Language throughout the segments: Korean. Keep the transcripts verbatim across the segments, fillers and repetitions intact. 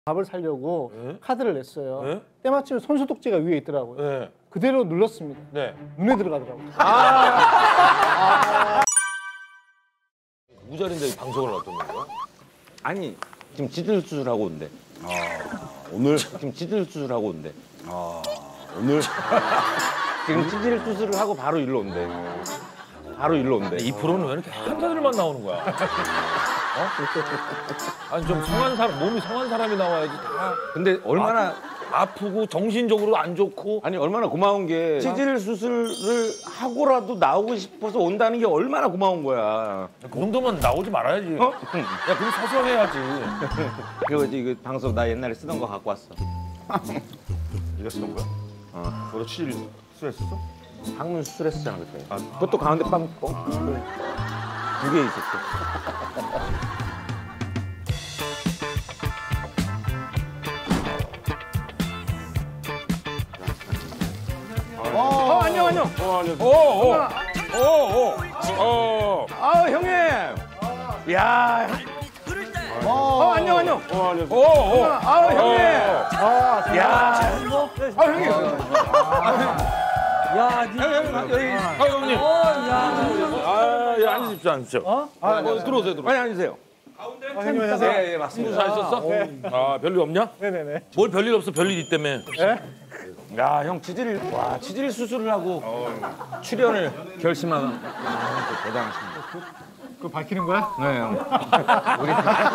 밥을 사려고 네? 카드를 냈어요. 네? 때마침 손소독제가 위에 있더라고요. 네. 그대로 눌렀습니다. 네. 눈에 들어가더라고요. 아. 무자리인데 방송을 어떤 거야? 아니 지금 지질 수술하고 온대. 아, 오늘? 지금 지질 수술하고 온대. 아, 오늘? 지금 지질 수술을 하고 바로 일로 온대. 바로 일로 온대. 이 프로는 왜 이렇게 환자들만 나오는 거야? 어? 아니 좀 성한 사람, 몸이 성한 사람이 나와야지 다. 근데 얼마나 아프고 정신적으로 안 좋고. 아니 얼마나 고마운 게 치질 수술을 하고라도 나오고 싶어서 온다는 게 얼마나 고마운 거야. 그 정도면 나오지 말아야지. 어? 야 그럼 서서 해야지. 그리고 이제 이거 방송 나 옛날에 쓰던 거 갖고 왔어. 이거 쓰는 거야? 어. 너도 치질 수술했었어? 항문 수술했었잖아 그때. 아, 그것도 가운데 빵 뻥. 두 개 있었어. 어, 안녕 안녕. 어, 아니요. 오오오오오. 아 형님. 야. 어 안녕 안녕. 어, 아니요. 오오. 아 형님. 아, 야. 아 형님. 야, 니 형님, 아 형님. 아, 예, 앉으십시오, 앉으십시오. 어? 아, 뭐, 들어오세요, 들어오세요. 빨리 앉으세요. 아, 형님 안녕하세요. 예, 예, 맞습니다. 잘 있었어? 아, 별일 없냐? 네네네. 뭘 별일 없어, 별일 있다며. 네? 야, 형 치질, 와, 치질 수술을 하고 출연을 결심한 아, 대단하십니다. 그거 밝히는 거야? 네, 형. 우리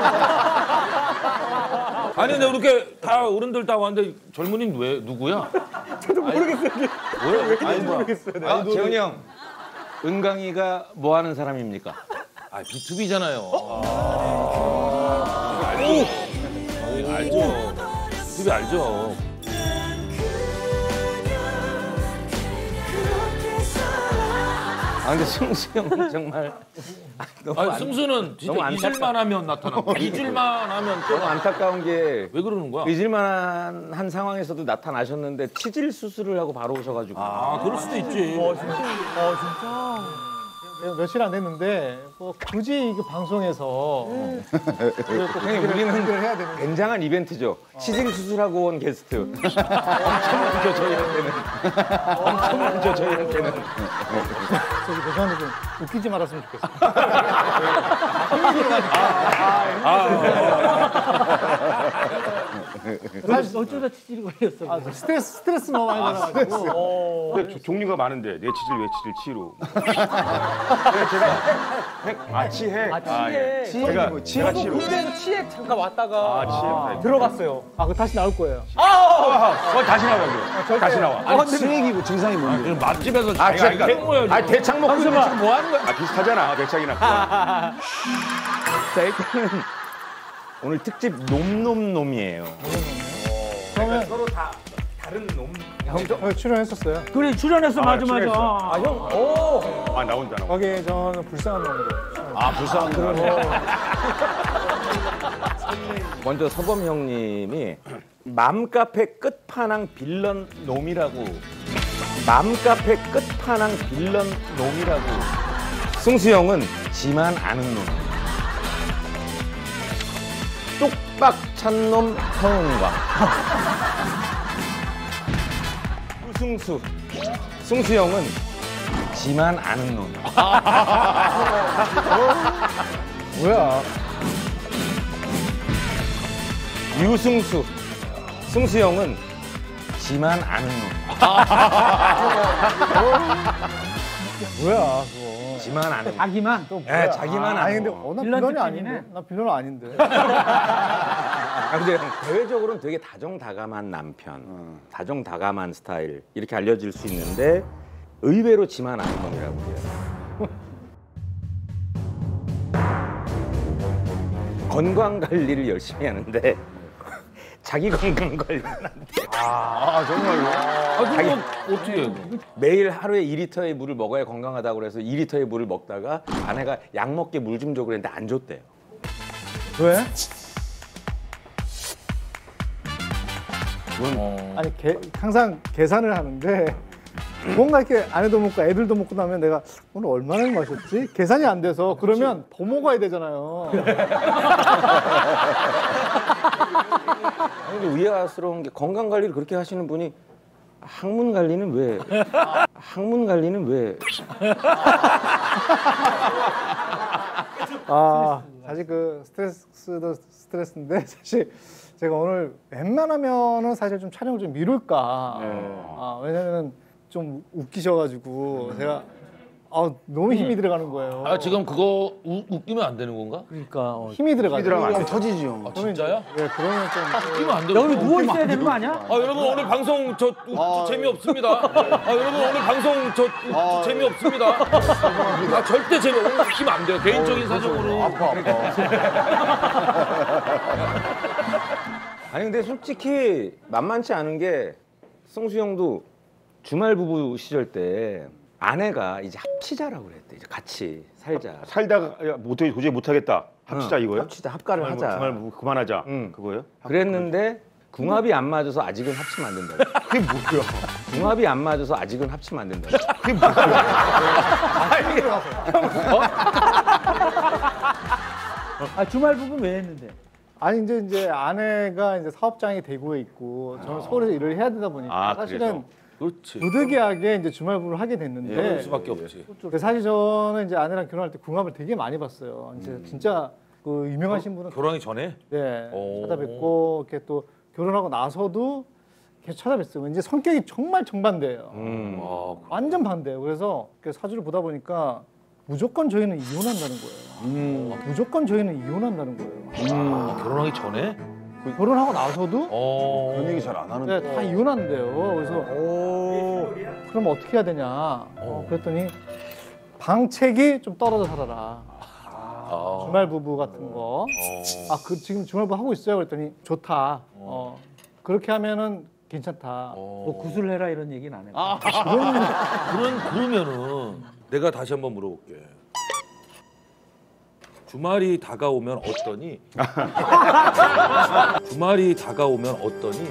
아니, 근데 이렇게 다 어른들 다 왔는데 젊은이는 왜, 누구야? 저도 모르겠어요. 왜? 아니, 모르겠어요. 아, 재훈이 형. 은강이가 뭐 하는 사람입니까? 아, 비투비잖아요. 아, 알죠. 알죠. 비투비 알죠. 아, 근데 승수 형은 정말. 너무 아니, 안- 승수는 진짜 너무 안타까- 잊을만 하면 나타나고, 잊을만 하면 또. 너무 안타까운 게 왜 그러는 거야? 잊을만한 한 상황에서도 나타나셨는데 치질 수술을 하고 바로 오셔가지고. 아, 그럴 수도 있지. 어, 진짜? 어, 진짜? 며칠 안 됐는데 뭐 굳이 그 방송에서 형님 우리는 해야 되는 굉장한 이벤트죠. 치질 수술하고 온 게스트. 엄청 많죠 저희한테는. 엄청 많죠 저희한테는. 저기 죄송한데 좀 웃기지 말았으면 좋겠어요. 사실 어쩌다 치질이 걸렸어. 아, 스트레스 스트레스 너무 많이 받아가지고. 근데 조- 종류가 많은데 내 치질 왜 치질 치로. 그래서 제가 핵, 아 치핵. 아, 치핵. 예. 제가 제가 저도 치로. 군대에서 치핵 잠깐 왔다가 아 치핵 타입. 들어갔어요. 아, 그거 다시 나올 거예요. 어, 다시 나와 그. 다시 나와. 아, 치핵이고 증상이 뭔데? 맛집에서 아, 자기가 제가- 이거 먹어야지. 아 대창 먹고 있는데 지금 뭐 하는 거야? 아 비슷하잖아 대창이나. 자 일단은 오늘 특집 놈놈놈이에요. 그러면 서로 다 다른 놈. 어, 출연했었어요. 그래 출연했어 아, 맞아 맞아. 출연했어. 아 형. 오. 아 나온다 나온다. 거기에 저는 불쌍한 놈으로. 아 불쌍한 거. 먼저 서범 형님이 맘카페 끝판왕 빌런 놈이라고. 맘카페 끝판왕 빌런 놈이라고. 승수 형은 지만 아는 놈. 뚝박 찬 놈 서은광. 유승수. 승수 형은 지만 아는 놈. 뭐야? 유승수. 승수 형은 지만 아는 놈. 뭐야, 그거. 지만 아는 놈. 자기만 또. 네, 자기만 아, 아니 아는 근데 놈. 어, 나 빌런 빌런이 특집이네. 아닌데. 나 빌런은 아닌데. 아, 근데 대외적으로는 되게 다정다감한 남편, 다정다감한 스타일 이렇게 알려질 수 있는데 의외로 지만 아는 놈이라고 해요. 건강 관리를 열심히 하는데 자기 건강 관리는 안 돼. 아 정말요? 아, 그럼 어떻게 해? 매일 하루에 이 리터의 물을 먹어야 건강하다고 그래서 이 리터의 물을 먹다가 아내가 약 먹게 물 좀 줘 그랬는데 안 줬대요. 왜? 어. 아니 개, 항상 계산을 하는데 뭔가 이렇게 아내도 먹고 애들도 먹고 나면 내가 오늘 얼마나 마셨지? 계산이 안 돼서 그러면 더 먹어야 되잖아요. 아니, 근데 의아스러운 게 건강 관리를 그렇게 하시는 분이 항문 관리는 왜? 항문 관리는 왜? 아, 사실 그 스트레스도 스트레스인데 사실 제가 오늘 웬만하면은 사실 좀 촬영을 좀 미룰까. 아, 왜냐면 좀 웃기셔가지고 제가 아, 너무 힘이 들어가는 거예요. 아 지금 그거 우, 웃기면 안 되는 건가? 그러니까 어. 힘이 들어가지고. 안 터지죠. 아 진짜야? 예, 그러면 좀 웃기면 안 되는 여기 건가? 누워 있어야 되는 거 아니야? 아 여러분 오늘 방송 저, 우- 저 재미없습니다. 아 여러분 오늘 방송 저, 우- 저 재미없습니다. 아 절대 재미 오늘 웃기면 안 돼요. 개인적인 사정으로. 아파 아파. 아니 근데 솔직히 만만치 않은 게 성수 형도 주말 부부 시절 때 아내가 이제 합치자라고 그랬대. 이제 같이 살자. 살다가 야, 못해 도저히 못하겠다. 합치자 응, 이거요? 합치자 합가를 주말, 하자. 주말 뭐 그만하자. 응. 그거요? 그랬는데 궁합이 안 맞아서 아직은 합치면 안 된다. 그게 뭐야? 궁합이 안 맞아서 아직은 합치면 안 된다. 그게 뭐야? 아 주말 부분 왜 했는데? 아니 이제 이제 아내가 이제 사업장이 대구에 있고 저는 서울에서 일을 해야 되다 보니까 아, 사실은 그렇지. 부득이하게 이제 주말 부부를 하게 됐는데 그럴 수밖에 없지. 그 사실 저는 이제 아내랑 결혼할 때 궁합을 되게 많이 봤어요. 이제 진짜 그 유명하신 분은 결혼하기 전에? 네, 오. 찾아뵙고 이렇게 또 결혼하고 나서도 계속 찾아뵀어요. 이제 성격이 정말 정반대예요. 음. 아, 완전 반대예요. 그래서 이렇게 사주를 보다 보니까 무조건 저희는 이혼한다는 거예요. 무조건 저희는 이혼한다는 거예요. 아, 결혼하기 전에? 결혼하고 나서도 어. 그런 얘기 잘 안 하는데. 네, 다 이혼한대요. 그래서 그럼 어떻게 해야 되냐? 어, 그랬더니 방책이 좀 떨어져 살아라. 아. 주말 부부 같은 거. 아, 그 지금 주말 부부 하고 있어요. 그랬더니 좋다. 어, 그렇게 하면은 괜찮다. 뭐 구슬 해라 이런 얘기는 안 해. 아, 그런 그러면은 내가 다시 한번 물어볼게. 주말이 다가오면 어떠니? 주말이 다가오면 어떠니?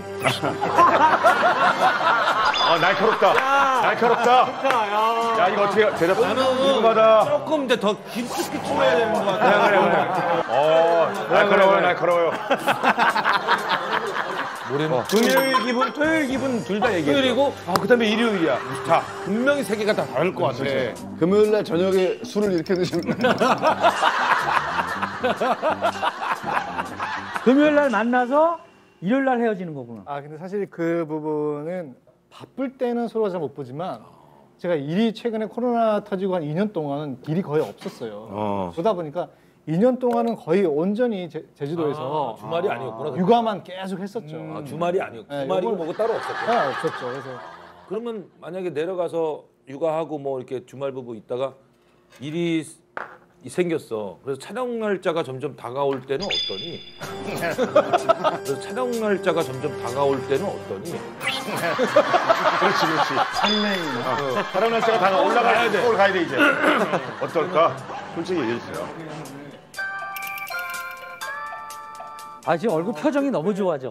아 날카롭다. 날카롭다. 야 이거 어떻게 대답? 나는 받아. 조금 이제 더 깊숙이 풀어야 되는 것 같아. 그래 그래. 어 날카로워요 날카로워요. 뭐래는 금요일 기분, 토요일 기분 둘 다 얘기해. 토요일이고 아 그다음에 일요일이야. 자 분명히 세 개가 다 다를 것 같아. 금요일 날 저녁에 술을 이렇게 드시는 거예요. 금요일 날 만나서 일요일 날 헤어지는 거구나. 아, 근데 사실 그 부분은 바쁠 때는 서로가 잘 못 보지만 제가 일이 최근에 코로나 터지고 한 이 년 동안은 일이 거의 없었어요. 어. 그러다 보니까 이 년 동안은 거의 온전히 제, 제주도에서 아, 주말이 아니었구나. 육아만 계속 했었죠. 아, 주말이 아니었고 네, 주말이고 요걸- 뭐고 따로 없었고. 네, 없었죠. 그래서 그러면 만약에 내려가서 육아하고 뭐 이렇게 주말 부부 있다가 일이 생겼어. 그래서 촬영 날짜가 점점 다가올 때는 어떠니? 그래서 촬영 날짜가 점점 다가올 때는 어떠니? 그렇지 그렇지. 산랭이. 사람 날짜가 다 올라가야 돼. 서울 가야 돼 이제. 어떨까? 솔직히 얘기해 주세요. 아 지금 얼굴 표정이 너무 좋아져.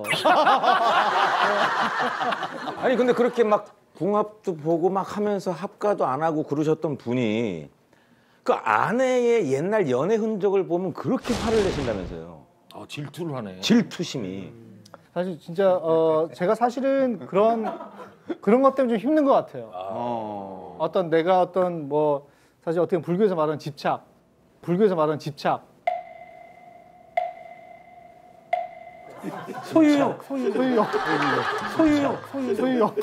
아니 근데 그렇게 막 궁합도 보고 막 하면서 합가도 안 하고 그러셨던 분이 그 아내의 옛날 연애 흔적을 보면 그렇게 화를 내신다면서요. 아 질투를 하네. 질투심이. 사실 진짜 어, 제가 사실은 그런 그런 것 때문에 좀 힘든 것 같아요. 어. 어떤 내가 어떤 뭐 사실 어떻게 보면 불교에서 말하는 집착, 불교에서 말하는 집착, 소유욕, 소유욕, 소유욕, 소유욕, 소유욕. 소유욕.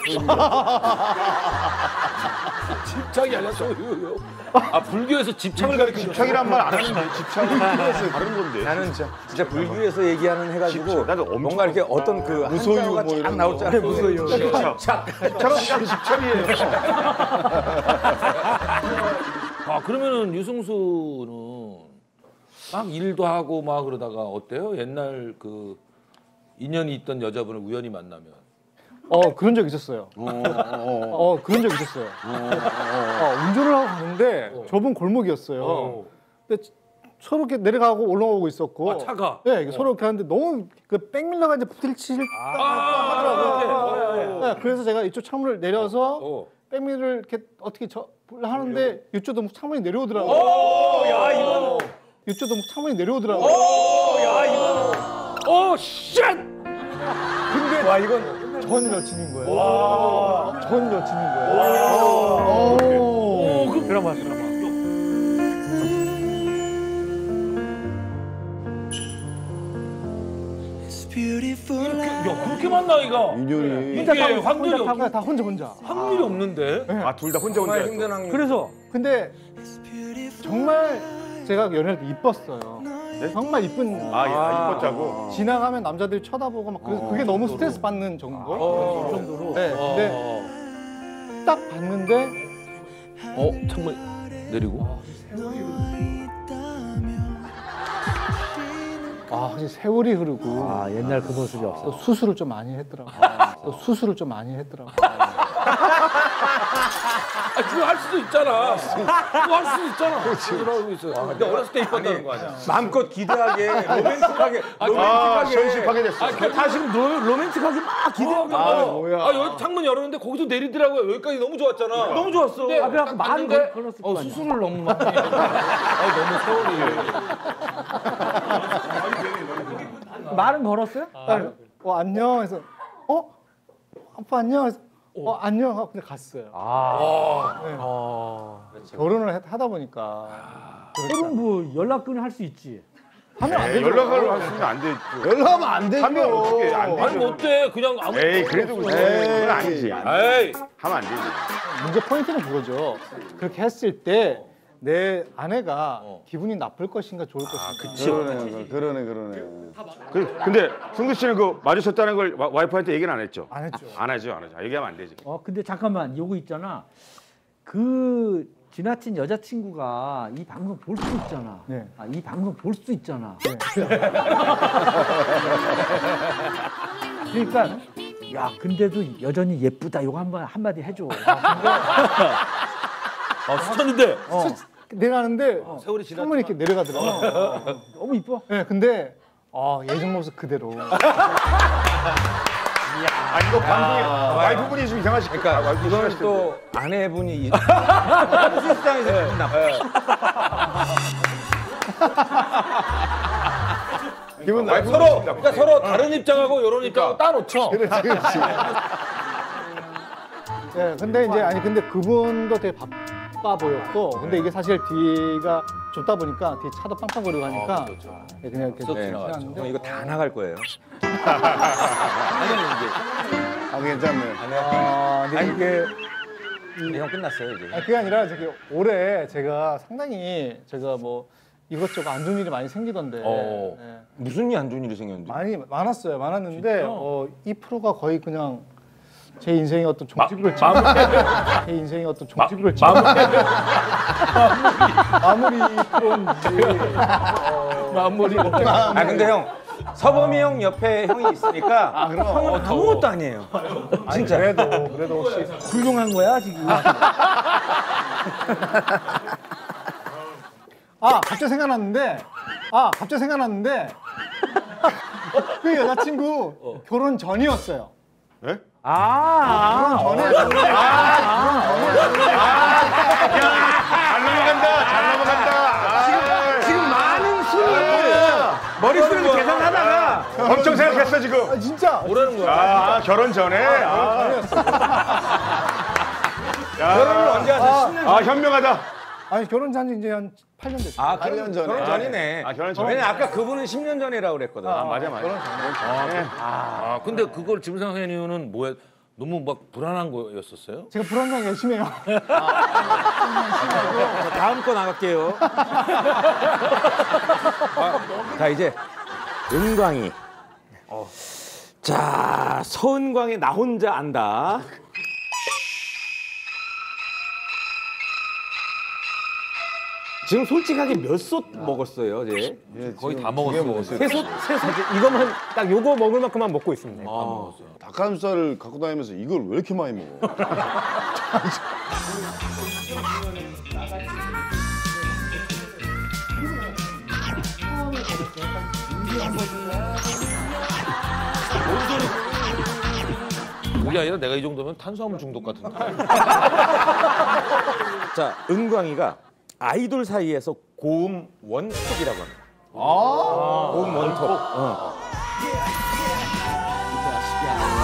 집착이 아니라 소유요. 아 불교에서 집착을 가리키는 집착이란 말 안 하는데 집착은 다른 건데. 나는 진짜, 진짜 불교에서 얘기하는 해가지고 집착, 나도 엄청 뭔가 이렇게 어떤 그 무소유 한자가 뭐 쫙 이런 나올 거. 줄 알고 무소유. 집착. 집착은 그냥 집착이에요. 아 그러면은 유승수는 막 일도 하고 막 그러다가 어때요? 옛날 그 인연이 있던 여자분을 우연히 만나면 어, 그런 적 있었어요. 어, 어, 어, 그런 적 있었어요. 어, 운전을 하고 가는데 좁은 골목이었어요. 어. 근데 서로 이렇게 내려가고 올라오고 있었고. 아, 차가? 네, 이게 서로 이렇게 하는데 너무 그 백밀러가 이제 부딪힐 하더라고요. 네, 그래서 제가 이쪽 창문을 내려서 어. 백밀러를 이렇게 어떻게 저 하는데 이쪽도 창문이 내려오더라고요. 야 이건 이쪽도 창문이 내려오더라고요. 야 이건 오 쉣! 와 이건 전 여친인 거예요. 와. 전 여친인 거예요. 와. 오. 그 드라마 드라마. 야 그렇게 많나 이가? 인연이. 이게 확률이 혼자 없, 타고 다 혼자 혼자. 확률이 없는데. 아 둘 다 혼자 혼자. 힘든 학년. 그래서 근데 정말 제가 연애할 때 이뻤어요. 정말 이쁜. 아, 아 이뻤자고. 지나가면 남자들이 쳐다보고 막 그래서 그게 너무 스트레스 받는 정도. 어. 그 정도로. 네. 근데 딱 봤는데 어 창문 내리고. 아, 확실히 세월이 흐르고 아 옛날 그 모습이 없어. 또 수술을 좀 많이 했더라고. 또 수술을 좀 많이 했더라고. 아 그거 할 수도 있잖아. 그거 할 수도 있잖아. 그러고 있어. 근데 어렸을 때 이뻤다는 거 아니야? 마음껏 기대하게 로맨틱하게 아, 로맨틱하게 현실하게 됐어. 아, 다 지금 로, 로맨틱하게 막 기대하고 아, 뭐야. 아 여기 창문 열었는데 거기서 내리더라고요. 여기까지 너무 좋았잖아. 너무 좋았어. 근데 앞에 딱 많이 봤는데 걸었을 어, 거 아니야. 수술을 너무 많이. 아 너무 세월이. 말은 걸었어요? 아, 어 안녕 해서 어 아빠 안녕 해서 어 안녕 하고 그냥 갔어요. 아. 네. 아. 결혼을 해- 하다 보니까 그럼 뭐 연락은 할 수 있지. 하면 안 에이, 되죠. 연락을 하시면 안 돼. 연락하면 안 되죠. 하면 어떻게 안 되죠. 아니 뭐 어때? 그냥 아무. 에이 그래도 없어. 그건 아니지. 에이. 하면 안 되지. 문제 포인트는 그거죠. 그렇게 했을 때 내 아내가 어. 기분이 나쁠 것인가 좋을 것인가. 그러네, 그러네, 그러네. 그, 근데 승규 씨는 그 마주쳤다는 걸 와, 와이프한테 얘기는 안 했죠? 안 했죠. 안 하죠, 안 하죠. 얘기하면 안 되지. 어 근데 잠깐만 요거 있잖아. 그 지나친 여자친구가 이 방송 볼 수 있잖아. 네. 아, 이 방송 볼 수 있잖아. 네. 그러니까 야 근데도 여전히 예쁘다. 요거 한번 한마디 해줘. 아 수천인데. 어. 내가 하는데 세월이 지났. 창문이 이렇게 내려가더라고. 너무 이뻐. 네, 근데 아, 예전 모습 그대로. 아 이거 방송에 와이프분이 좀 이상하시. 그러니까 이거는 또 아내분이 이- 실상에서 기분 나빠. 기분 나. 아니, 서로 그러니까 서로 다른 입장하고 이런 입장하고 따놓죠. 그렇지, 그렇지. 네, 근데 이제 아니 근데 그분도 되게 바빠 보였고, 근데 이게 사실 뒤가 좁다 보니까 뒤에 차도 빵빵거리고 하니까 네, 그냥 이렇게 쏙 네, 지나갔죠. 지나갔는데 형 이거 다 나갈 거예요. 아, 괜찮네. 아, 근데 이게 네, 형 끝났어요 이제. 아니, 그게 아니라 저기 올해 제가 상당히 제가 뭐 이것저것 안 좋은 일이 많이 생기던데 어. 네. 무슨 일 안 좋은 일이 생겼는데? 많이 많았어요. 많았는데 어, 이 프로가 거의 그냥 제 인생의 어떤 종지부를 찍 제 인생의 어떤 종지부를 찍 마무리 프로인지 어, 마무리. 아 근데 형 서범이 형 옆에 형이 있으니까 형은 아무것도 아니에요. 아니, 진짜. 그래도 그래도 혹시 훌륭한 거야 지금. 아 갑자기 생각났는데 아 갑자기 생각났는데 그 여자친구 결혼 전이었어요. 예? 아. 결혼 전에 잘 넘어간다, 잘 넘어간다. 아, 지금 많은 수를 머릿속에서 계산하다가 엄청 생각했어 지금. 아, 진짜 뭐라는 거야? 아, 아, 결혼 전에. 아, 전이었어. 야. 결혼을 언제 하세요? 십 년 아 현명하다. 아니 결혼 잔지 이제 한 팔 년 됐어. 아, 팔 년 전에. 결혼 전이네. 아, 결혼 전에. 왜냐 아까 그분은 십 년 전이라고 그랬거든. 아, 맞아 맞아. 아 근데 그걸 지금 생각한 이유는 뭐야? 너무 막 불안한 거였었어요? 제가 불안하게 열심히 해요. 자, 다음 거 나갈게요. 자 이제 은광이. 자 서은광의 나 혼자 안다. 지금 솔직하게 몇 솥 먹었어요, 이제? 예, 거의 지금 다 두개 먹었어요. 먹었어요. 세 솥? 세 솥? 이거만 딱 요거 먹을 만큼만 먹고 있습니다. 아, 닭가슴살을 갖고 다니면서 이걸 왜 이렇게 많이 먹어? 그게 아니라 내가 이 정도면 탄수화물 중독 같은데. 자, 은광이가 아이돌 사이에서 고음 원톱이라고 합니다. 아, 고음 원톱. 어.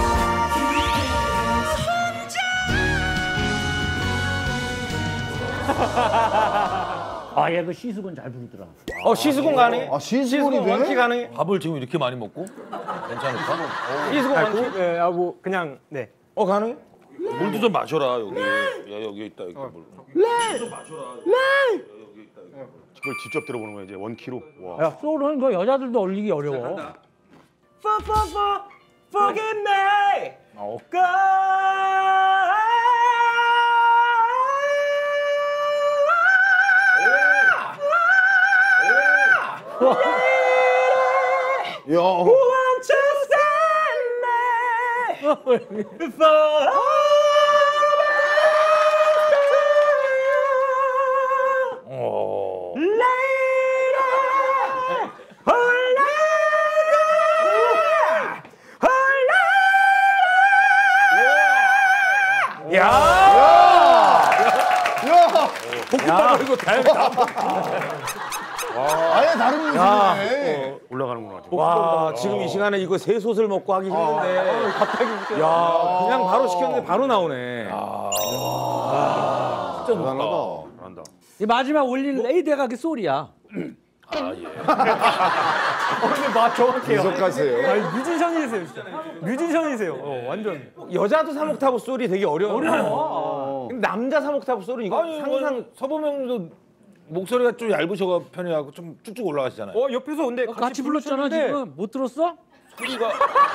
아, 얘 그 시수건 잘 부르더라. 어 시수건 가능해? 아, 시수건이 돼? 원키 가능해? 밥을 지금 이렇게 많이 먹고 괜찮을까? 시수건 원키? 네, 아, 뭐 그냥 네. 어 가능해? 물도 좀 마셔라 여기. 야 여기 있다 여기 물. 그걸 직접 들어보는 거야 이제 원키로. 와. 야, 소울은 그 여자들도 올리기 어려워. For for for forgive me. 어. 야, Want to send me before. 어. 야, 이거 다행이다. 아예 다른 모습이네. 올라가는구나. 지금. 와 지금 이 시간에 이거 새 솥을 먹고 하기 힘든데 갑자기 야 그냥 바로 시켰는데 바로 나오네. 대단하다. 잘한다. 이 마지막 올린 레이데가 그 소리야. 근데 맞 정확해요. 계속 가세요. 아니, 뮤지션이세요, 진짜. 뮤지션이세요. 어, 완전. 여자도 삼옥타브 소리 되게 어려워. 어려워. 근데 남자 삼옥타브 소리 이거 아니 상상. 상상 서보명도 목소리가 좀 얇으셔 편해갖고 좀 쭉쭉 올라가시잖아요. 어, 옆에서 근데 같이, 같이 불렀잖아 부르셨는데 지금. 못 들었어? 소리가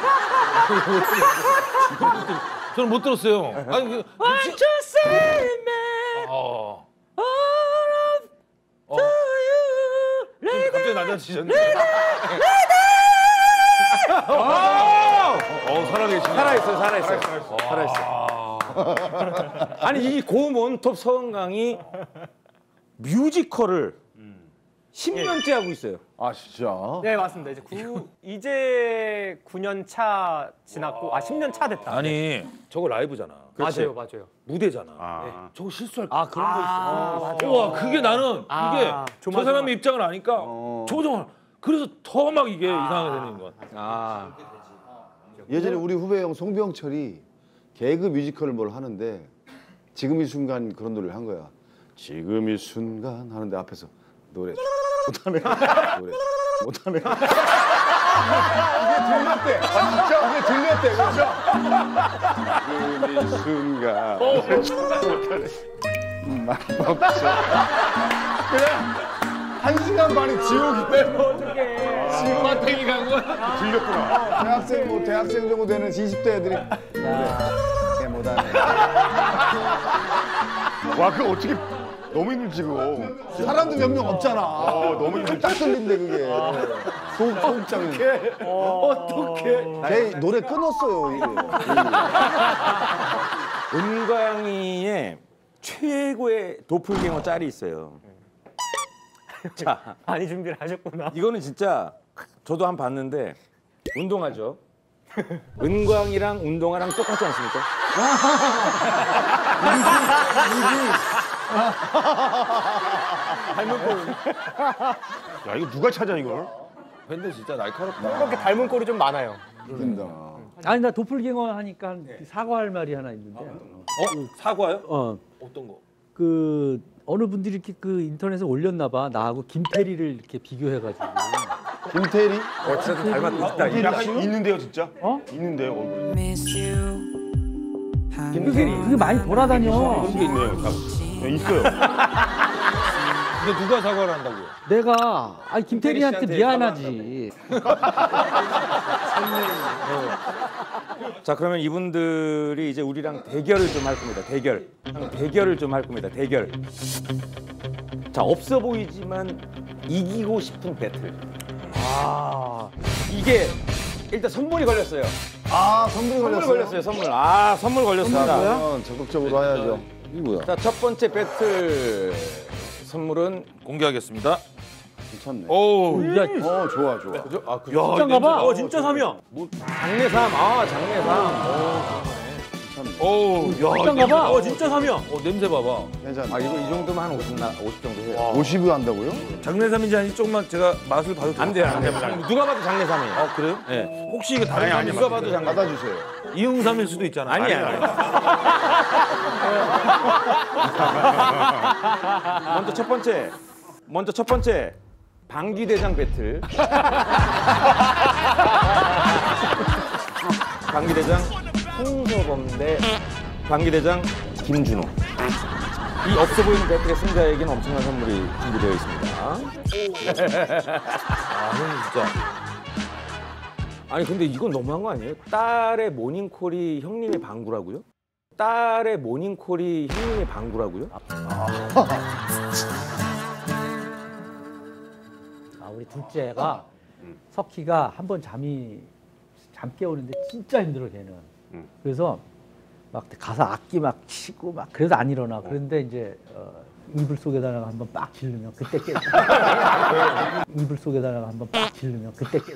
저는 못 들었어요. 아니 그 Want to save me 어. 어. to you. 지금 갑자기 낮아지셨네. 어 살아계시네. 살아있어, 살아있어, 살아있어. 아니 이 고음원톱 서은강이 뮤지컬을 십 년째 하고 있어요. 아, 진짜? 네, 맞습니다. 이제 구, 이제 구 년 차 지났고 아 십 년 차 됐다. 아니 저거 라이브잖아. 맞아요, 맞아요. 무대잖아. 아. 저거 실수할 아 그런 거 있어. 아, 맞아. 우와 그게 나는 아, 이게 저 조마조마. 사람의 입장을 아니까 어. 조마조마 그래서 더 막 이게 이상하게 되는 거야. 아, 예전에 우리 후배 형 송병철이 개그 뮤지컬을 뭘 하는데 지금 이 순간 그런 노래를 한 거야. 지금 이 순간 하는데 앞에서 노래 못하네. 노래 못하네. 이게 들렸대. 아 진짜 이게 들렸대. 그렇죠? 지금 이 순간. 못하네. 맛없죠. 그냥 한 시간 반이 지옥이네. 지옥 마탱이 간 거야. 들렸구나. 대학생 뭐 대학생 정도 되는 이십 대 애들이 노래 못하네. 와 그거 어떻게 너무 힘들지 그거. 사람도 몇 명 없잖아. 어 너무 힘들지. 딱 들린대 그게. 소음 소음장이. 어떡해. 걔 노래 끊었어요 이게. 은광이의 최고의 도플갱어 짤이 있어요. 자, 많이 준비를 하셨구나. 이거는 진짜 저도 한 번 봤는데 운동하죠. 은광이랑 운동화랑 똑같지 않습니까? 야 이거 누가 찾아 이걸? 근데 진짜 날카롭다. 그렇게 닮은 꼴이 좀 많아요. 웃긴다. 아니 나 도플갱어 하니까 사과할 말이 하나 있는데. 어 사과요? 어. 어떤 거? 그 어느 분들이 이렇게 그 인터넷에 올렸나 봐. 나하고 김태리를 이렇게 비교해가지고. 김태리? 어, 진짜 좀 닮았다. 약간 있는데요 진짜? 어? 있는데요 얼굴. miss you. 그게, 그게 많이 돌아다녀. 그런 게 있네요. 다. 네, 있어요. 근데 누가 사과를 한다고요? 내가 아니 김태리한테 미안하지. 자, 그러면 이분들이 이제 우리랑 대결을 좀 할 겁니다. 대결. 대결을 좀 할 겁니다. 대결. 자, 없어 보이지만 이기고 싶은 배틀. 아, 이게 일단 선물이 걸렸어요. 아 선물이 선물 걸렸어요? 걸렸어요. 선물. 아, 선물 걸렸습니다. 그러면 적극적으로 해야죠. 이게 뭐야? 자, 첫 번째 배틀 선물은 공개하겠습니다. 괜찮네. 오. 야, 어 좋아 좋아. 그죠? 아, 그 진짜인가 봐. 어, 진짜 삼이야. 장례삼. 아, 장례삼. 오. 야. 진짜인가 봐. 어, 진짜 삼이야. 어 냄새 봐봐. 괜찮네. 아, 이거 이 정도면 한 오십 나 오십 정도 해요. 오십 한다고요? 장례삼인지 아닌지 조금만 제가 맛을 봐도 돼요? 안 돼요, 안 돼요. 누가 봐도 장례삼이에요. 아 그래요? 네. 혹시 이거 다른 아니, 사람이 누가 봐도 장례. 받아주세요. 이응삼일 수도 있잖아. 아니야. 먼저 첫 번째. 먼저 첫 번째 방귀대장 배틀. 방귀대장 홍서범 대 방귀대장 김준호. 이 없어 보이는 배틀의 승자에게는 엄청난 선물이 준비되어 있습니다. 아, 형 진짜. 아니 근데 이건 너무한 거 아니에요? 딸의 모닝콜이 형님의 방구라고요? 딸의 모닝콜이 형님의 방구라고요? 아, 우리 둘째가 석희가 한 번 잠이 잠 깨우는데 진짜 힘들어 걔는. 음. 그래서 막 가사 악기 막 치고 막 그래도 안 일어나. 그런데 이제 어, 이불 속에다가 한번 빡 질르면 그때 깨. 이불 속에다가 한번 빡 질르면 그때 깨.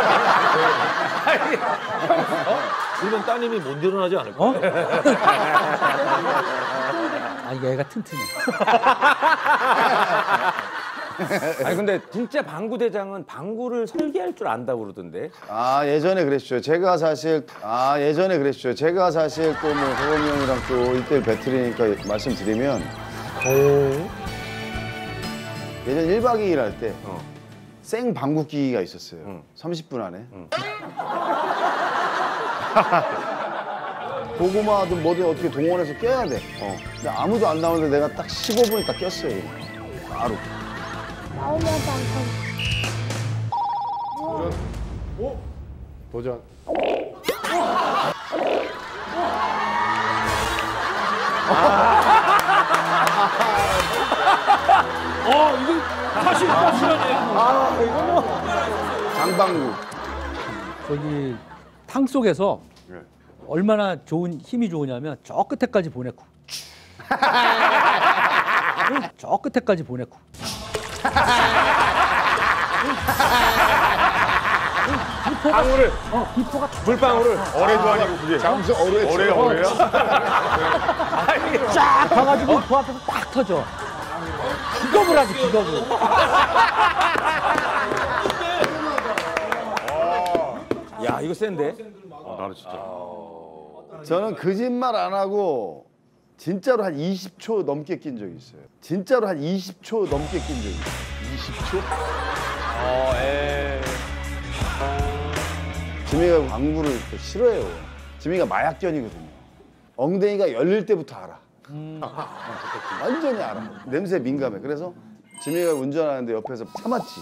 그러면 따님이 못 일어나지 않을까? 어? 아 이게 애가 튼튼해. 아니 근데 진짜 방구대장은 방구를 설계할 줄 안다고 그러던데. 아 예전에 그랬죠. 제가 사실 아 예전에 그랬죠. 제가 사실 또 뭐 호범이 형이랑 또 이때 배틀이니까 말씀드리면 예전 일 박 이 일 할 때 생 방구 끼기가 있었어요. 응. 삼십 분 안에. 응. 고구마든 뭐든 어떻게 동원해서 껴야 돼. 어. 근데 아무도 안 나오는데 내가 딱 십오 분에 딱 꼈어요. 바로. 나오면 방송. 도전. 어, 이거 사실 확실하네. 장방구. 저기 탕 속에서 네. 얼마나 좋은 힘이 좋으냐면 저 끝에까지 보내고 저 끝에까지 보내고 방구를 어 기포가 물방울을 어뢰도 아니고 그게. 장수 어뢰. 어뢰 어뢰야? 쫙 가가지고 그 앞에서 딱 터져. 기겁을 하지 기겁을. 야 이거 센데? 어, 나도 진짜. 저는 거짓말 안 하고 진짜로 한 이십 초 넘게 낀 적이 있어요. 진짜로 한 이십 초 넘게 낀 적이 있어요. 이십 초? 어, 에. 지민이가 방구를 또 싫어해요. 지민이가 마약견이거든요. 엉덩이가 열릴 때부터 알아. 완전히 알아. 냄새에 민감해. 그래서 지민이가 운전하는데 옆에서 참았지.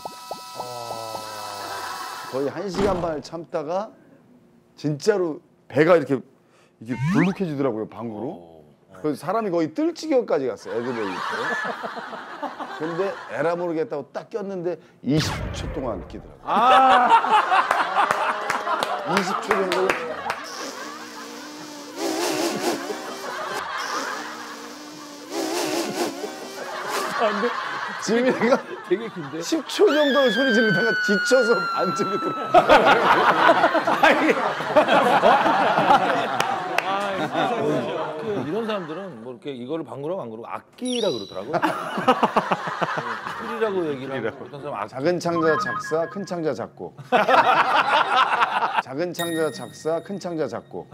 거의 한 시간 반을 참다가 진짜로 배가 이렇게 이게 불룩해지더라고요, 방구로. 그래서 사람이 거의 뜰 지경까지 갔어요, 에그베이 때. 근데 에라 모르겠다고 딱 꼈는데 이십 초 동안 끼더라고요. 이십 초 정도. 지민이가 되게 긴데. 십 초 정도 소리 지르다가 지쳐서 안 지르더라고요. 그 이런 사람들은 뭐 이렇게 이거를 방구라고 안 그러고 악기라 그러더라고요. 술이라고 얘기를 하고 어떤 사람 악기. 작은 창자 작사, 큰 창자 작곡. 작은 창자 작사, 큰 창자 작곡.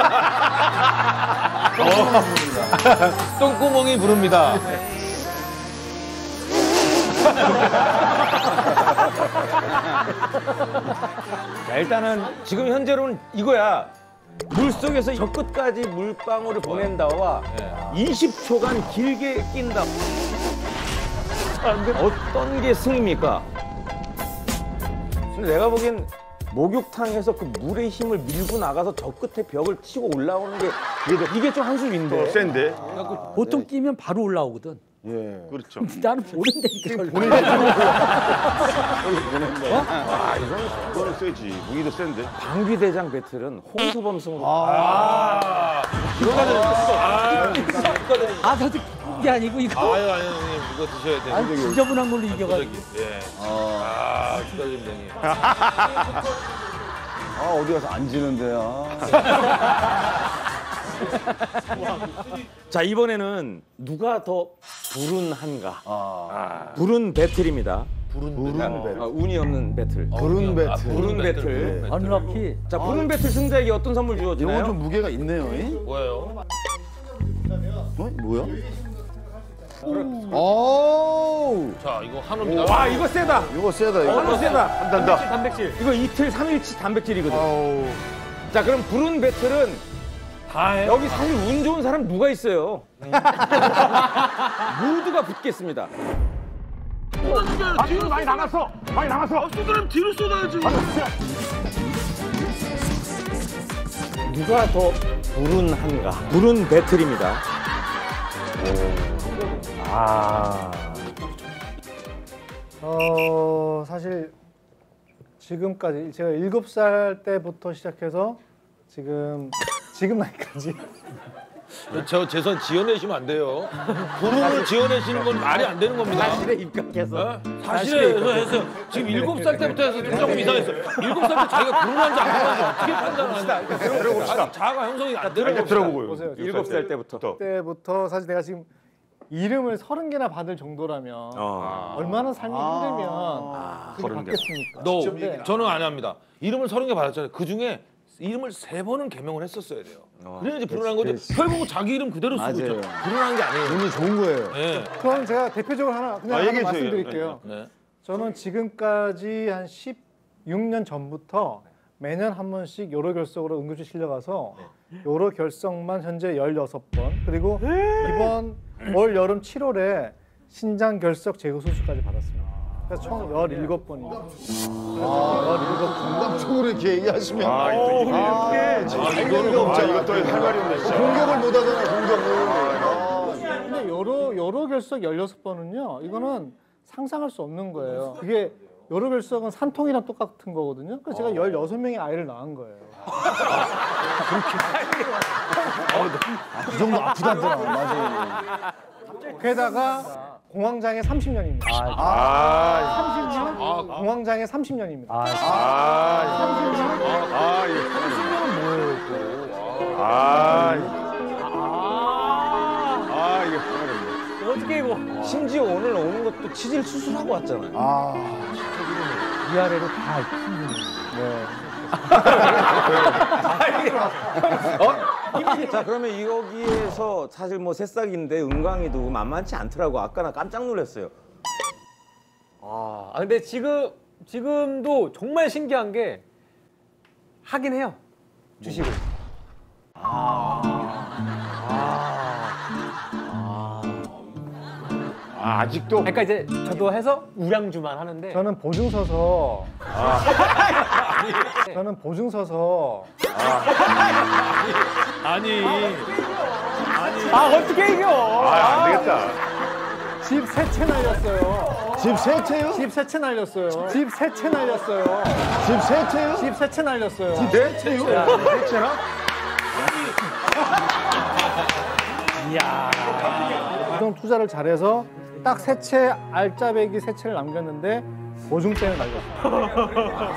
똥구멍이 부릅니다. 자 일단은 지금 현재로는 이거야. 물 속에서 저 끝까지 물방울을 보낸다와 이십 초간 길게 낀다. 어떤 게 승입니까? 근데 내가 보기엔 목욕탕에서 그 물의 힘을 밀고 나가서 저 끝에 벽을 치고 올라오는 게 이게 좀 한숨인데. 어, 센데. 보통 끼면 바로 올라오거든. 예. 그렇죠. 나는 보는데니까 절로. 아, 이거는 이거는 세지. 무기도 센데. 방귀대장 배틀은 홍서범 승으로. 아, 이거는 아, 아 나도 이게 아니고 이거. 아유 아니 형님 이거 드셔야 돼. 아니 지저분한 걸로 이겨가지고. 예. 아, 축하드립니다. 아 어디 가서 앉는데요. 자 이번에는 누가 더 불운한가? 아, 불운 배틀입니다. 부른 배틀. 아, 운이 없는 배틀. 부른 배틀. 불운 배틀. 언럭키. 자 불운 배틀 승자에게 어떤 선물 이건 주어지나요? 좀 무게가 있네요. 이? 뭐예요? 어? 뭐야? 오. 자, 이거 한우입니다. 와 이거 세다. 이거 세다 이거. 이거 세다. 한단다. 단백질. 이거 이틀 삼일치 단백질이거든. 자 그럼 부른 배틀은 다 해. 여기 사실 운 좋은 사람 누가 있어요? 모두가 붙겠습니다. 뒤로 많이 남았어. 많이 남았어. 쏟으면 뒤로 쏟아야지. 누가 더 불운한가? 불운 배틀입니다. 아. 어 사실 지금까지 제가 일곱 살 때부터 시작해서 지금 지금 나이까지 저 재선 지어내시면 안 돼요. 부름을 지어내시는 건 말이 안 되는 겁니다. 사실에 입각해서. 사실에 해서 했어요. 지금 일곱 살 때부터 해서 좀 조금 이상했어. 일곱 살 때 자기가 부름한지 안 부름한지 어떻게 판단하냐. 들어봅시다. 자아가 형성이 안 되는 겁니다. 들어보고요. 보세요. 일곱 살 때부터. 때부터 사실 내가 지금 이름을 서른 개나 받을 정도라면 어. 얼마나 삶이 힘들면 아, 그게 받겠습니까? 너 근데 저는 안 합니다. 이름을 서른 개 받았잖아요. 그 중에 이름을 세 번은 개명을 했었어야 돼요. 그래야지 불운한 거지. 결국은 자기 이름 그대로 쓰고 있죠. 맞아요. 불운한 게 아니에요. 운이 좋은 거예요. 네. 그럼 제가 대표적으로 하나 그냥 아, 하나 얘기해 주세요. 말씀드릴게요. 네. 저는 지금까지 한 십육 년 전부터 매년 한 번씩 요로 결석으로 응급실 실려가서 요로 결석만 현재 열여섯 번 그리고 이번 올 여름 칠월에 신장 결석 제거 수술까지 받았습니다. 그래서 총 열일곱 번입니다. 감각적으로 이렇게 얘기하시면 아, 이거 아, 이게. 참, 아, 할 이거는 얘기가 아, 없잖아. 이거 또 할 말이 없네, 진짜. 공격을 못 하잖아, 공격을. 아, 근데 요로 요로 결석 열여섯 번은요. 이거는 상상할 수 없는 거예요. 그게 요로 결석은 산통이랑 똑같은 거거든요. 그래서 제가 열여섯 명의 아이를 낳은 거예요. 그 정도 아프다더라. 맞아. 게다가 공황장애 삼십 년입니다. 아, 삼십 년? 공황장애 삼십 년입니다. 아, 아, 이거. 아, 아, 이거 하나겠네. 어떻게 이거? 심지어 오늘 오는 것도 치질 수술하고 왔잖아요. 아, 위아래로 다 힘드는. 자 그러면 여기에서 사실 뭐 새싹인데 은광이도 만만치 않더라고. 아까 나 깜짝 놀랐어요. 아, 아, 근데 지금 지금도 정말 신기한 게 하긴 해요. 주식을. 아, 아직도. 그러니까 이제 저도 해서 우량주만 하는데. 저는 보증 서서 저는 보증 서서 아니. 아 어떻게 이겨? 아, 안 되겠다. 집 세 채 날렸어요. 집 세 채요? 집 세 채 날렸어요. 집 세 채 날렸어요. 집 세 채요? 집 세 채 날렸어요. 네 채요? 세 채나? 이동 투자를 잘해서 딱 세 채 알짜배기 세 채를 남겼는데 보증세는 날렸어요.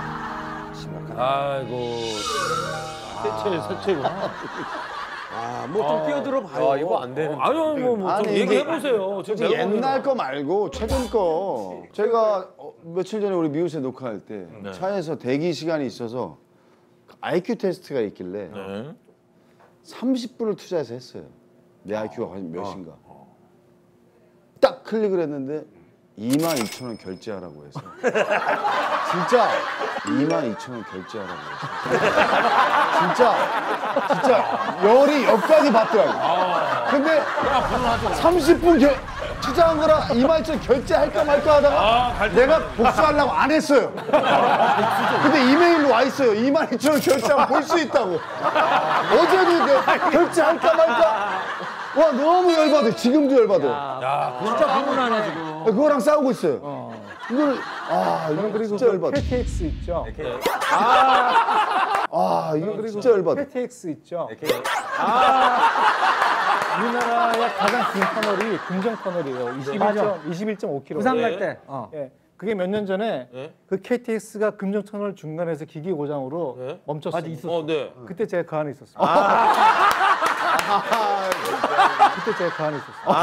아이고. 세채 세채구나. 아, 뭐 좀 끼어들어 봐요. 아, 이거 안 되는. 아니요, 뭐, 뭐, 좀 아니, 얘기해 이게 보세요. 솔직히 옛날 거 말고 최근 거. 제가 어, 며칠 전에 우리 미우새 녹화할 때 네. 차에서 대기 시간이 있어서 아이큐 테스트가 있길래 네. 삼십 분을 투자해서 했어요. 내 아이큐가 몇인가. 딱 클릭을 했는데 이만 이천 원 결제하라고 해서 진짜 이만 이천 원 결제하라고 해서 진짜 진짜 열이 여기까지 받더라고. 근데 삼십 분 결, 투자한 거라 이만 이천 원 결제할까 말까 하다가 내가 복수하려고 안 했어요. 근데 이메일로 와 있어요. 이만 이천 원 결제하면 볼 수 있다고. 어제도 내가 결제할까 말까. 와 너무 열받아. 지금도 열받아. 야, 진짜 불운하네 지금. 그거랑 싸우고 있어요. 이걸 아 이거 그리고 진짜 열받아. 케이티엑스 있죠. 아 이거 진짜 열받아. 케이티엑스 있죠. 우리나라의 가장 긴 터널이 금정 터널이에요. 이십일 점 오 킬로미터. 부산 네. 갈 때. 어. 예. 그게 몇 년 전에 네. 그 케이티엑스가 금정 터널 중간에서 기기 고장으로 네. 멈췄어요. 맞아, 있었어. 어, 네. 그때 제가 그 안에 있었어요. 그때 제가 그 안에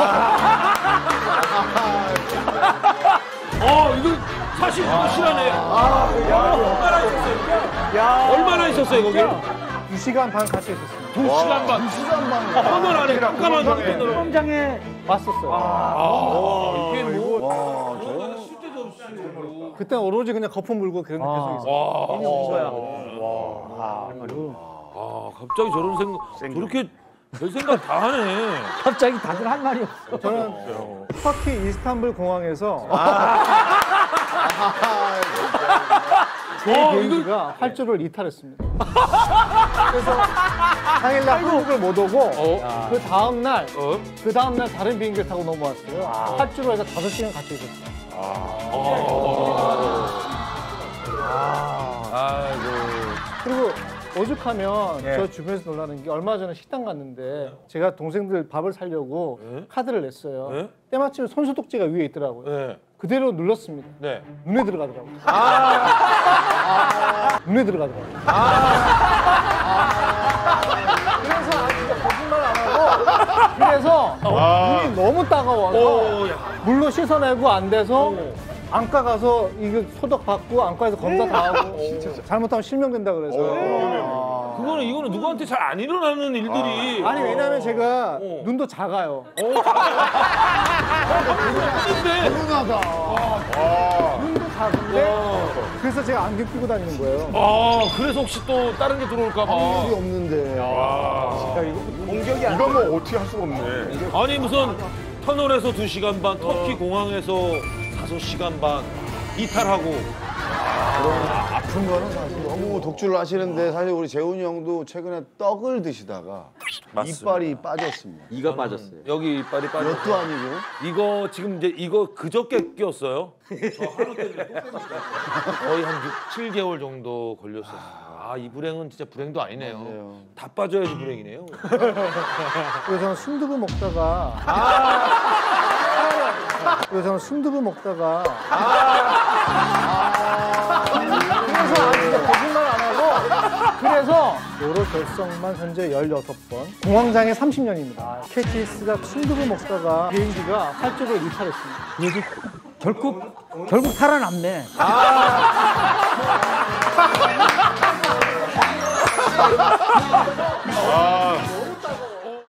있었어요. 어, 이거 사실 이거 실하네. 아, 얼마나 있었어요? 야, 얼마나 있었어요 거기? 두 시간 반 같이 있었습니다. 두 시간 반. 두 시간 반. 터널 안에 깜깜한 터널. 수영장에 왔었어요. 아, 이게 뭐. 와, 저 그때 오로지 그냥 거품 물고 그런 게 계속 있어요. 와. 이미 온 거야. 아, 갑자기 저런 생각, 저렇게 별 생각 다 하네. 갑자기 다들 할 말이 없어. 저는 터키 이스탄불 공항에서 제 와, 비행기가 활주로를 이탈했습니다. 그래서 당일날 한국을 못 오고 그 다음날 어? 그 다음날 다른 비행기를 타고 넘어왔어요. 활주로에서 다섯 시간 갇혀 있었어요. 아이고. 그리고 오죽하면 예. 저 주변에서 놀라는 게 얼마 전에 식당 갔는데 제가 동생들 밥을 사려고 예? 카드를 냈어요. 예? 때마침 손소독제가 위에 있더라고요. 네. 그대로 눌렀습니다. 네. 눈에 들어가더라고요. 아~ 눈에 들어가더라고요. 아~ 그래서 아, 진짜 거짓말 안 하고 그래서 눈이 너무 따가워서 오, 야. 물로 씻어내고 안 돼서 안과 가서 이거 소독 받고 안과에서 검사 다 하고 잘못하면 실명된다 그래서 그거는, 이거는 누구한테 잘 안 일어나는 일들이. 아니 왜냐면 제가 어. 눈도 작아요. 근데. 눈도 작은데 그래서 제가 안경 끼고 다니는 거예요. 아, 그래서 혹시 또 다른 게 들어올까봐. 일이 없는데. 이건 뭐 어떻게 할 수가 없네. 아니, 무슨 터널에서 두 시간 반, 터키 공항에서 다섯 시간 반 이탈하고. 아픈 거는 사실 너무 독주를 하시는데 사실 우리 재훈이 형도 최근에 떡을 드시다가 이빨이 빠졌습니다. 이가 빠졌어요. 여기 이빨이 빠져. 엿도 아니고. 이거 지금 이제 이거 그저께 끼었어요. 저 하루 때문에 거의 한 육, 칠 개월 정도 걸렸었어요. 아, 이 불행은 진짜 불행도 아니네요. 맞아요. 다 빠져야지 불행이네요. 그래서 저는 순두부 먹다가 아~ 그래서 저는 순두부 먹다가 아~ 그래서 아, 진짜 거짓말 안 하고 그래서 요로 결성만 현재 열여섯 번 공황장애 삼십 년입니다. 케이티엑스가 순두부 먹다가 비행기가 활주로를 이탈했습니다. 그래도 결국 결국 살아남네. 아,